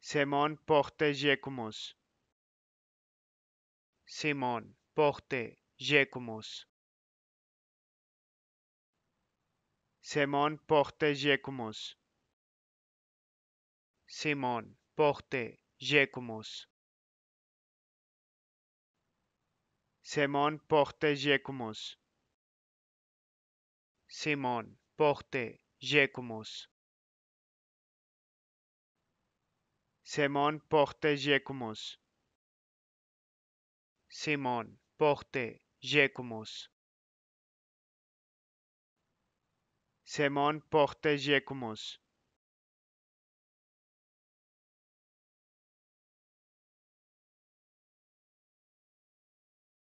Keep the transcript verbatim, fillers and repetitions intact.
Simón porte Jacquemus. Simón porte Jacquemus. Simón porte Jacquemus. Simón porte Jacquemus. Simón porte Jacquemus. Simón porte Jacquemus. Simón porte Jacquemus. Simón porte Jacquemus. Simón porte Jacquemus.